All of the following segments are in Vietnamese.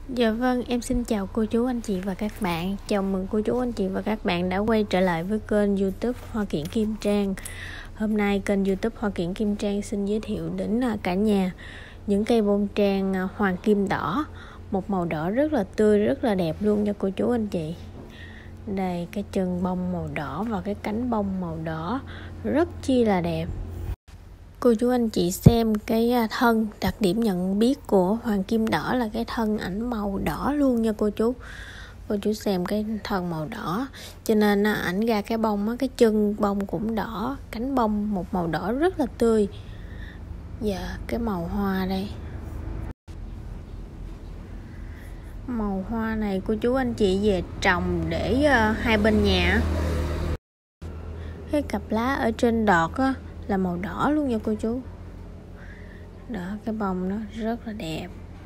Dạ vâng, em xin chào cô chú anh chị và các bạn. Chào mừng cô chú anh chị và các bạn đã quay trở lại với kênh YouTube Hoa Kiển Kim Trang. Hôm nay kênh YouTube Hoa Kiển Kim Trang xin giới thiệu đến cả nhà những cây bông trang hoàng kim đỏ, một màu đỏ rất là tươi, rất là đẹp luôn nha cô chú anh chị. Đây, cái chân bông màu đỏ và cái cánh bông màu đỏ rất chi là đẹp. Cô chú anh chị xem cái thân, đặc điểm nhận biết của hoàng kim đỏ là cái thân ảnh màu đỏ luôn nha cô chú. Cô chú xem cái thân màu đỏ, cho nên ảnh ra cái bông, cái chân bông cũng đỏ, cánh bông một màu đỏ rất là tươi. Và cái màu hoa đây, màu hoa này cô chú anh chị về trồng để hai bên nhà. Cái cặp lá ở trên đọt là màu đỏ luôn nha cô chú. Đó, cái bông nó rất là đẹp.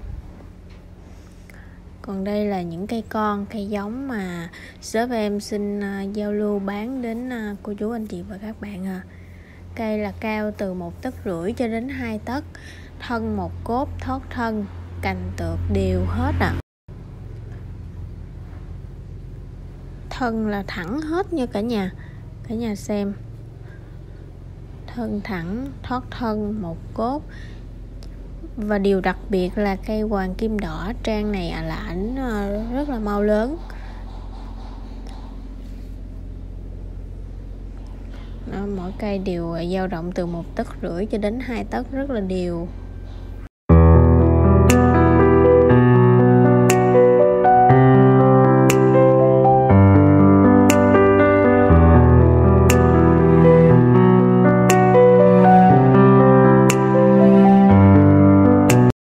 Còn đây là những cây con, cây giống mà shop em xin giao lưu bán đến cô chú anh chị và các bạn. Cây là cao từ 1,5 tấc cho đến 2 tấc, thân một cốt, thoát thân, cành tược đều hết Thân là thẳng hết nha cả nhà xem. Thân thẳng, thoát thân, một cốt. Và điều đặc biệt là cây hoàng kim đỏ trang này là ảnh rất là mau lớn. Mỗi cây đều dao động từ 1,5 tấc cho đến 2 tấc, rất là đều.